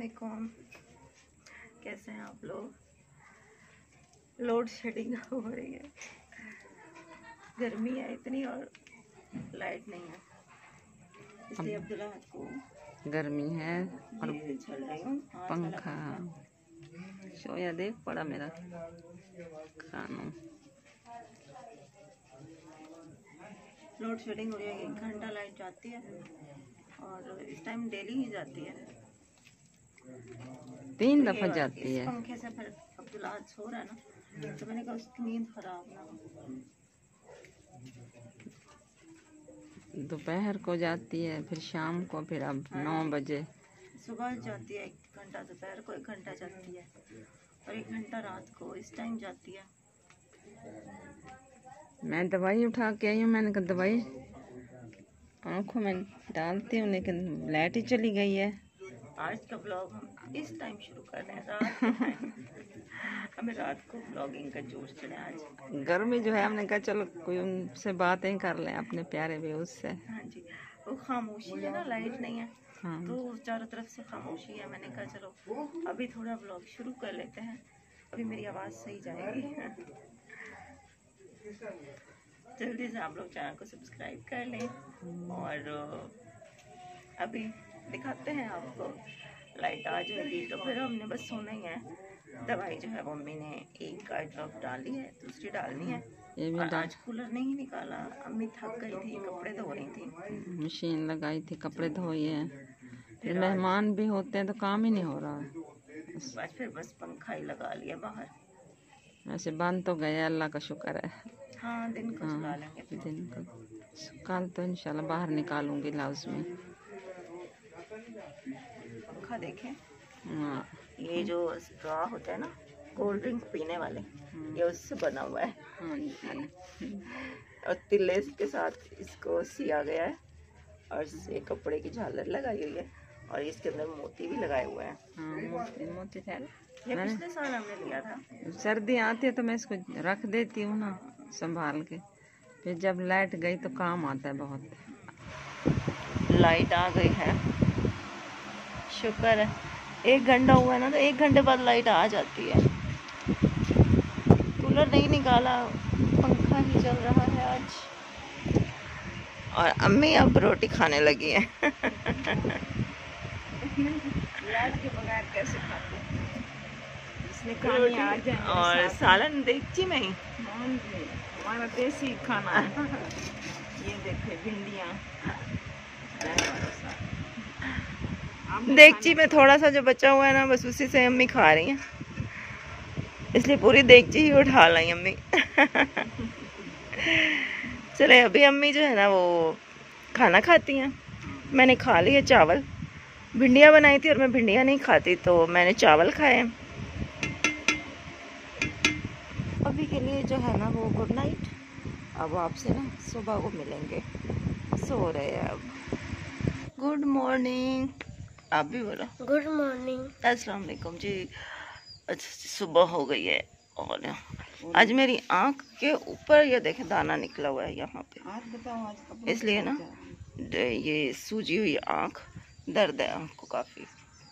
अस्सलामुअलैकुम, कैसे हैं आप लोग। लोड शेडिंग हो रही है, गर्मी है इतनी और लाइट नहीं है, इसलिए अब्दुल्ला को गर्मी है और चल रही हूँ पंखा। सोया देख पड़ा मेरा खाना। लोड शेडिंग हो रही है, 1 घंटा लाइट जाती है और इस टाइम डेली ही जाती है, 3 दफा जाती है। पंखे से फिर अब्दुल्ला सो रहा है ना, तो मैंने कहा उसकी नींद खराब ना हो। दोपहर को जाती है, फिर शाम को, फिर अब 9 बजे सुबह जाती है 1 घंटा, दोपहर को 1 घंटा जाती है और 1 घंटा रात को, इस टाइम जाती है। मैं दवाई उठा के आई हूँ, मैंने कहा दवाई आँखों में डालती हूँ, लेकिन लाइट ही चली गई है। आज का ब्लॉग हम इस टाइम शुरू कर रहे हैं, रात के टाइम। हमें रात को ब्लॉगिंग का जोश चढ़े आज। गर्मी जो है, हमने कहा चलो कोई उनसे बातें कर लें, अपने प्यारे व्यूज से। हाँ जी, वो खामोशी है ना, लाइट नहीं है। हाँ। तो चारों तरफ से खामोशी है। मैंने कहा चलो अभी थोड़ा ब्लॉग शुरू कर लेते हैं, अभी मेरी आवाज़ सही जाएगी। जल्दी से आप लोग चैनल को सब्सक्राइब कर लें और अभी दिखाते हैं आपको। लाइट आ जाएगी तो फिर हमने बस सोना ही है। दवाई जो है मम्मी ने 1 ड्रॉप डाली है, दूसरी डालनी है। ये भी और आज कूलर नहीं निकाला, अम्मी थक गई थी, कपड़े धो रही थी, मशीन लगाई थी, कपड़े धोए हैं। फिर मेहमान भी होते हैं तो काम ही नहीं हो रहा है। फिर बस पंखा ही लगा लिया बाहर। वैसे बंद तो गया, अल्लाह का शुक्र है। हाँ, दिन को चला लेंगे फिर। दिन को कल तो इंशाल्लाह बाहर निकालूंगी लाउज में। पंखा देखें, हाँ, ये जो स्ट्रॉ होता है ना कोल्ड ड्रिंक पीने वाले, ये उससे बना हुआ है। हाँ जी। और तिल्ले के साथ इसको सिया गया है और इससे कपड़े की झालर लगाई हुई है और इसके अंदर मोती भी लगाए हुए हैं। हाँ, मोती थे। ये पिछले साल हमने लिया था। सर्दी आती है तो मैं इसको रख देती हूँ ना संभाल के, फिर जब लाइट गई तो काम आता है बहुत। लाइट आ गई है, शुक्र है। 1 घंटा हुआ है ना, तो 1 घंटे बाद लाइट आ जाती है। कूलर नहीं निकाला, पंखा ही चल रहा है आज। और अम्मी अब रोटी खाने लगी है। लाइट के बगैर कैसे खाते हैं? इसने खानी आ जाए। और सालन देगची में ही। हमारा देसी खाना है। ये देखिए भिंडियाँ। देगची में थोड़ा सा जो बचा हुआ है ना, बस उसी से अम्मी खा रही हैं, इसलिए पूरी देगची ही उठा लाई अम्मी। चले अभी अम्मी जो है ना वो खाना खाती हैं। मैंने खा लिया चावल, भिंडियाँ बनाई थी और मैं भिंडियाँ नहीं खाती तो मैंने चावल खाए। अभी के लिए जो है ना वो गुड नाइट। अब आपसे ना सुबह को मिलेंगे, सो रहे हैं अब। गुड मॉर्निंग, आप भी बोलो। गुड मॉर्निंग, अस्सलाम वालेकुम जी। सुबह हो गई है और आज मेरी आँख के ऊपर ये देखें दाना निकला हुआ है यहाँ पे। आज बताओ, आज इसलिए ना ये सूजी हुई आँख, दर्द है आँख को काफ़ी।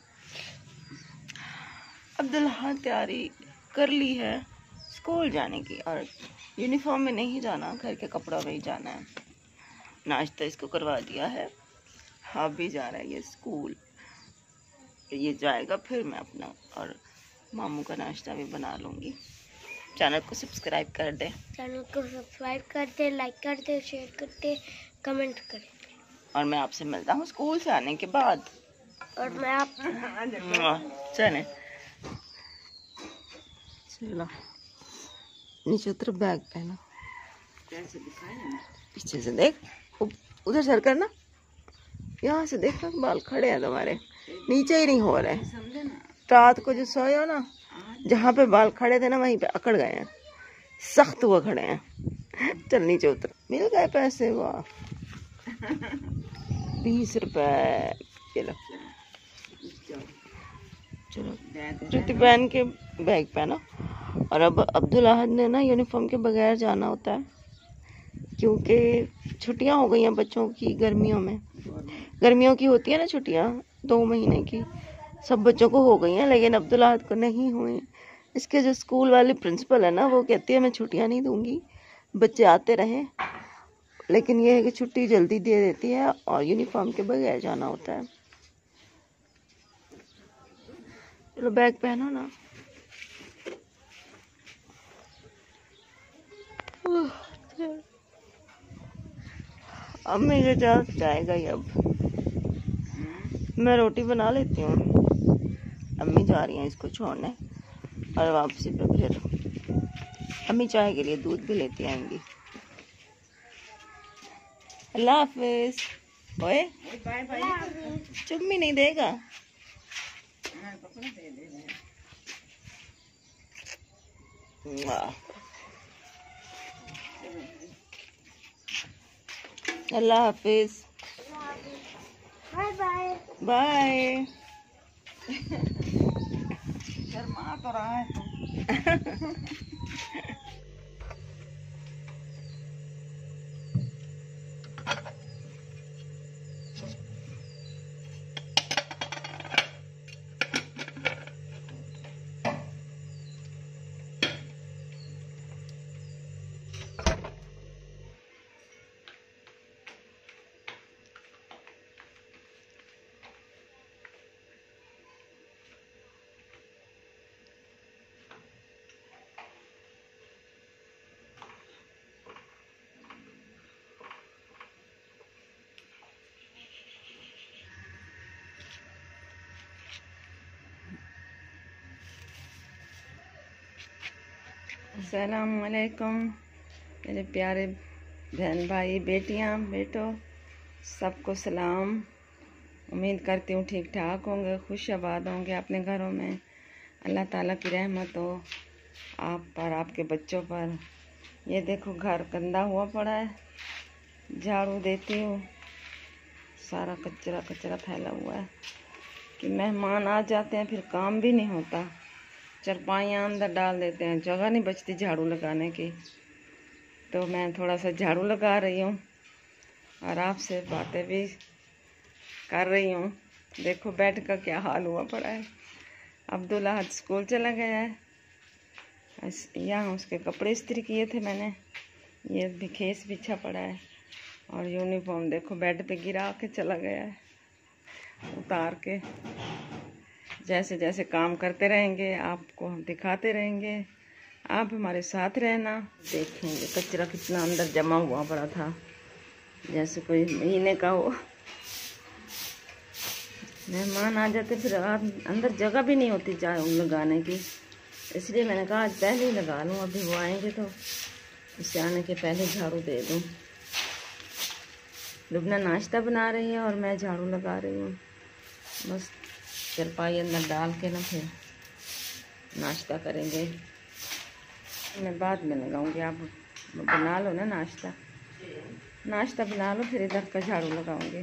अब्दुल्ला तैयारी कर ली है स्कूल जाने की, और यूनिफॉर्म में नहीं जाना, घर के कपड़ों में ही जाना है। नाश्ता इसको करवा दिया है, अब भी जा रहा है ये स्कूल। ये जाएगा फिर मैं अपना और मामू का नाश्ता भी बना लूँगी। चैनल को सब्सक्राइब कर दे, चैनल को सब्सक्राइब कर दे, लाइक कर दे, शेयर कर दे, कमेंट कर। और मैं आपसे मिलता हूँ स्कूल से आने के बाद। और मैं आप चले चलो नीचे उतर, बैग पहना, पीछे से देख, उधर सर करना, यहाँ से देख बाल खड़े हैं तुम्हारे, नीचे ही नहीं हो रहे। रात को जो सोए हो ना, जहाँ पे बाल खड़े थे ना वहीं पे अकड़ गए हैं, सख्त हुआ खड़े हैं। चल नीचे उतर, मिल गए पैसे, वाह 20 रुपए। चलो चलो जूती पहन के बैग पहना। और अब अब्दुल अहद ने ना यूनिफॉर्म के बगैर जाना होता है, क्योंकि छुट्टियां हो गई हैं बच्चों की। गर्मियों की होती है ना छुट्टियां 2 महीने की, सब बच्चों को हो गई हैं, लेकिन अब्दुल्ला को नहीं हुई। इसके जो स्कूल वाली प्रिंसिपल है ना, वो कहती है मैं छुट्टियां नहीं दूंगी, बच्चे आते रहें, लेकिन ये है कि छुट्टी जल्दी दे देती है और यूनिफॉर्म के बगैर जाना होता है। चलो बैग पहनो ना। अब मेरे साथ जाएगा ही। अब मैं रोटी बना लेती हूँ, अम्मी जा रही हैं इसको छोड़ने, और वापसी पे फिर अम्मी चाय के लिए दूध भी लेती आएंगी। अल्लाह हाफिज। ओए बाय बाय। चुम्मी नहीं देगा। अल्लाह हाफिज। Bye bye. बाय। शर्मा तो रहा है तू। अस्सलामुअलैकुम मेरे प्यारे बहन भाई बेटियां बेटो, सबको सलाम। उम्मीद करती हूँ ठीक ठाक होंगे, खुश आबाद होंगे अपने घरों में। अल्लाह ताला की रहमत हो आप पर, आपके बच्चों पर। ये देखो घर गंदा हुआ पड़ा है, झाड़ू देती हूँ, सारा कचरा कचरा फैला हुआ है कि मेहमान आ जाते हैं फिर काम भी नहीं होता। चरपाइयाँ अंदर डाल देते हैं, जगह नहीं बचती झाड़ू लगाने की। तो मैं थोड़ा सा झाड़ू लगा रही हूँ और आपसे बातें भी कर रही हूँ। देखो बेड का क्या हाल हुआ पड़ा है। अब्दुल्ला आज स्कूल चला गया है, यहाँ उसके कपड़े इस्त्री किए थे मैंने, ये भी खेस बिछा पड़ा है, और यूनिफॉर्म देखो बेड पे गिरा के चला गया है, उतार के। जैसे जैसे काम करते रहेंगे आपको हम दिखाते रहेंगे, आप हमारे साथ रहना। देखेंगे कचरा कितना अंदर जमा हुआ पड़ा था, जैसे कोई महीने का हो। मेहमान आ जाते फिर अंदर जगह भी नहीं होती झाड़ू लगाने की, इसलिए मैंने कहा आज पहले ही लगा लूँ, अभी वो आएंगे तो उससे आने के पहले झाड़ू दे दूँ। लुबना नाश्ता बना रही है और मैं झाड़ू लगा रही हूँ। बस चरपाई अंदर डाल के ना फिर नाश्ता करेंगे। मैं बाद में लगाऊंगी, आप बना लो ना नाश्ता, नाश्ता बना लो फिर इधर का झाड़ू लगाऊंगी।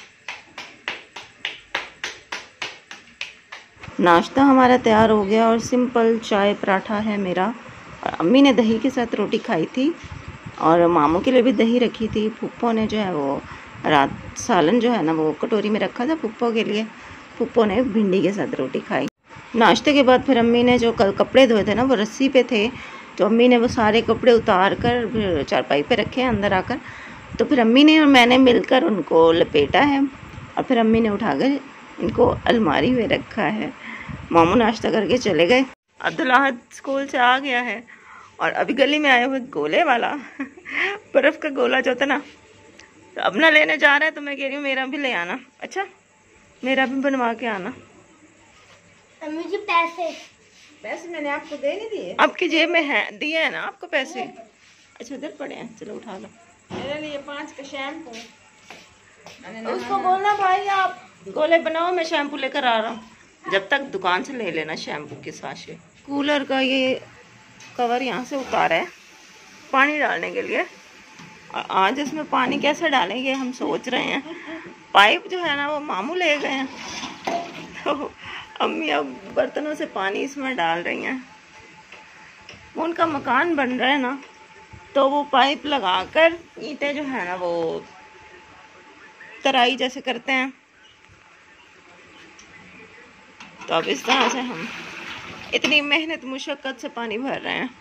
नाश्ता हमारा तैयार हो गया और सिंपल चाय पराठा है मेरा। और अम्मी ने दही के साथ रोटी खाई थी और मामू के लिए भी दही रखी थी। फूफो ने जो है वो रात सालन जो है ना वो कटोरी में रखा था फूफो के लिए, फूफो ने भिंडी के साथ रोटी खाई। नाश्ते के बाद फिर अम्मी ने जो कल कपड़े धोए थे ना वो रस्सी पे थे, तो अम्मी ने वो सारे कपड़े उतार कर फिर चारपाई पे रखे अंदर आकर। तो फिर अम्मी ने और मैंने मिलकर उनको लपेटा है और फिर अम्मी ने उठाकर इनको अलमारी में रखा है। मामू नाश्ता करके चले गए। अब्दुल्ला स्कूल से आ गया है और अभी गली में आए हुए गोले वाला बर्फ़ का गोला जो था ना, तो अब ना लेने जा रहा है, तो मैं कह रही हूँ मेरा भी ले आना। अच्छा मेरा भी बनवा के आना। अम्मी जी पैसे पैसे मैंने आपको दे नहीं दिए, आपकी जेब में है, दिए हैं ना आपको पैसे? अच्छा उधर पड़े हैं, चलो उठा लो। मेरे लिए 5 का शैम्पू। उसको बोलना भाई आप गोले बनाओ, मैं शैम्पू लेकर आ रहा हूँ। जब तक दुकान से ले लेना शैम्पू के साशे। कूलर का ये कवर यहाँ से उतारा है पानी डालने के लिए, और आज इसमें पानी कैसे डालेंगे हम सोच रहे हैं। पाइप जो है ना वो मामू ले गए हैं, तो अम्मी अब बर्तनों से पानी इसमें डाल रही हैं। उनका मकान बन रहा है ना, तो वो पाइप लगाकर ईंटें जो है ना वो तराई जैसे करते हैं, तो अब इस तरह से हम इतनी मेहनत मुशक्क़त से पानी भर रहे हैं।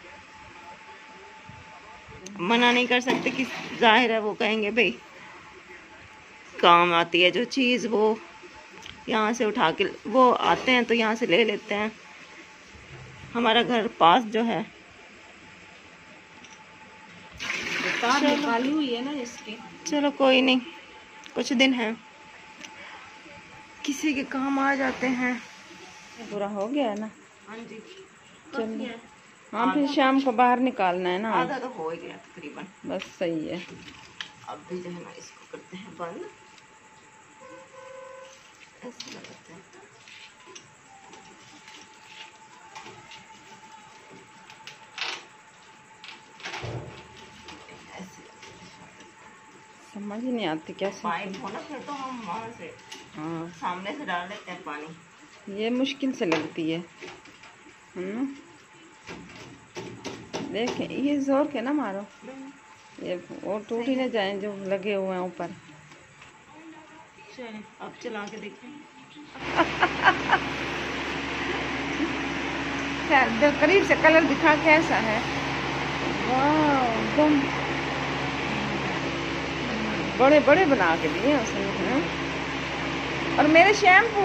मना नहीं कर सकते कि जाहिर है वो कहेंगे भाई काम आती है जो चीज़ वो यहाँ से उठा के वो आते हैं तो यहाँ से ले लेते हैं। हमारा घर पास जो है निकाली हुई है ना इसकी। चलो कोई नहीं, कुछ दिन है, किसी के काम आ जाते हैं। पूरा हो गया है ना? हाँ जी चलो, हाँ फिर शाम को बाहर निकालना है ना। आधा तो हो ही गया तकरीबन, बस सही है। अब भी जो है ना इसको करते हैं बंद, ऐसे लगाते हैं। समझ ही नहीं आती कैसे पाइप हो ना, फिर तो हम वहाँ से हाँ सामने से डाल लेते हैं पानी। ये मुश्किल से लगती है देखें, ये जोर के ना मारो, ये वो टूट ही न जाए जो लगे हुए हैं ऊपर। चलिए अब चला के देखें। करीब से कलर दिखा कैसा है। वाह एकदम बड़े बड़े बना के दिए उसने हैं। और मेरे शैम्पू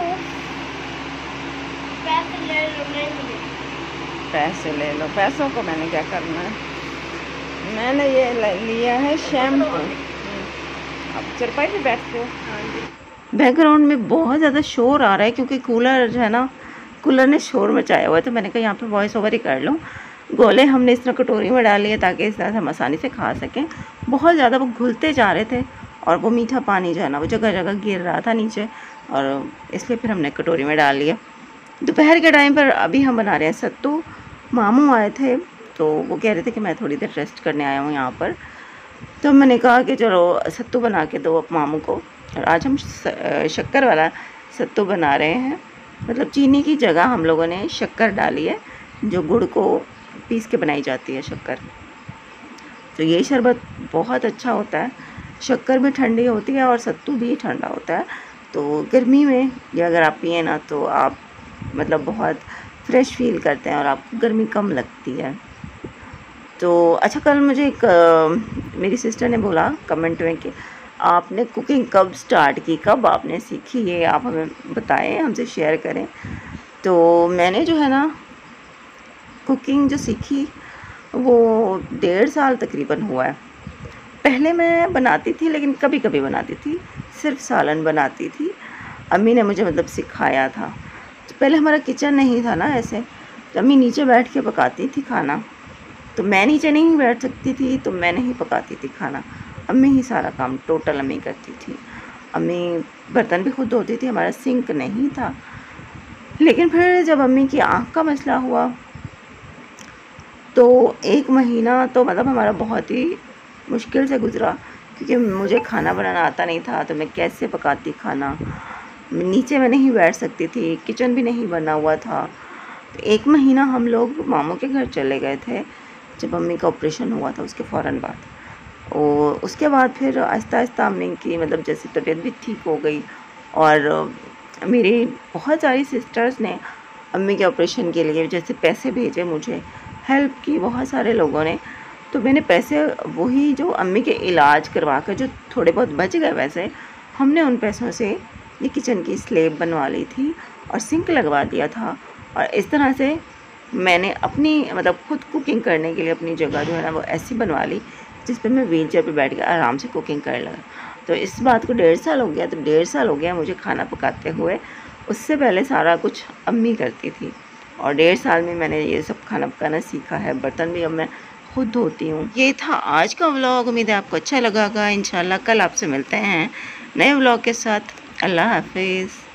पैसे ले लो, पैसों को मैंने क्या करना है। मैंने ये लिया है शैम्पू। अब चरपाई पे बैठते हो। बैकग्राउंड में बहुत ज़्यादा शोर आ रहा है क्योंकि कूलर जो है ना, कूलर ने शोर मचाया हुआ है, तो मैंने कहा यहाँ पे वॉइस ओवर ही कर लूँ। गोले हमने इस तरह कटोरी में डाल लिए ताकि इस तरह से हम आसानी से खा सकें। बहुत ज़्यादा वो घुलते जा रहे थे और वो मीठा पानी जो है ना वो जगह जगह गिर रहा था नीचे, और इसलिए फिर हमने कटोरी में डाल लिया। दोपहर के टाइम पर अभी हम बना रहे हैं सत्तू। मामू आए थे तो वो कह रहे थे कि मैं थोड़ी देर रेस्ट करने आया हूँ यहाँ पर, तो मैंने कहा कि चलो सत्तू बना के दो मामू को। और आज हम शक्कर वाला सत्तू बना रहे हैं, मतलब चीनी की जगह हम लोगों ने शक्कर डाली है, जो गुड़ को पीस के बनाई जाती है शक्कर। तो ये शरबत बहुत अच्छा होता है, शक्कर भी ठंडी होती है और सत्तू भी ठंडा होता है। तो गर्मी में ये अगर आप पिए ना तो आप मतलब बहुत फ्रेश फील करते हैं और आपको गर्मी कम लगती है। तो अच्छा, कल मुझे एक मेरी सिस्टर ने बोला कमेंट में कि आपने कुकिंग कब स्टार्ट की, कब आपने सीखी, ये आप हमें बताएं, हमसे शेयर करें। तो मैंने जो है ना कुकिंग जो सीखी वो 1.5 साल तकरीबन हुआ है। पहले मैं बनाती थी लेकिन कभी कभी बनाती थी, सिर्फ सालन बनाती थी। अम्मी ने मुझे मतलब सिखाया था। तो पहले हमारा किचन नहीं था ना ऐसे, तो अम्मी नीचे बैठ के पकाती थी खाना, तो मैं नीचे नहीं बैठ सकती थी, तो मैं नहीं पकाती थी खाना, अम्मी ही सारा काम टोटल अम्मी करती थी। अम्मी बर्तन भी खुद धोती थी, हमारा सिंक नहीं था। लेकिन फिर जब अम्मी की आँख का मसला हुआ तो 1 महीना तो मतलब हमारा बहुत ही मुश्किल से गुज़रा, क्योंकि मुझे खाना बनाना आता नहीं था, तो मैं कैसे पकाती खाना। नीचे मैं नहीं बैठ सकती थी, किचन भी नहीं बना हुआ था। तो 1 महीना हम लोग मामू के घर चले गए थे जब अम्मी का ऑपरेशन हुआ था, उसके फ़ौरन बाद। और उसके बाद फिर आहिस्ता आहिस्ता अम्मी की मतलब जैसे तबीयत भी ठीक हो गई, और मेरी बहुत सारी सिस्टर्स ने अम्मी के ऑपरेशन के लिए जैसे पैसे भेजे, मुझे हेल्प की बहुत सारे लोगों ने। तो मैंने पैसे वही जो अम्मी के इलाज करवा कर जो थोड़े बहुत बच गए पैसे, हमने उन पैसों से ये किचन की स्लेब बनवा ली थी और सिंक लगवा दिया था। और इस तरह से मैंने अपनी मतलब खुद कुकिंग करने के लिए अपनी जगह जो है ना वो ऐसी बनवा ली जिस पे मैं व्हील चेयर पर बैठ के आराम से कुकिंग कर लगा। तो इस बात को 1.5 साल हो गया। तो 1.5 साल हो गया मुझे खाना पकाते हुए। उससे पहले सारा कुछ अम्मी करती थी, और 1.5 साल में मैंने ये सब खाना पकाना सीखा है। बर्तन भी अब मैं खुद धोती हूँ। ये था आज का व्लॉग, उम्मीद है आपको अच्छा लगा होगा। इंशाल्लाह कल आपसे मिलते हैं नए व्लॉग के साथ। अल्लाह हाफिज़।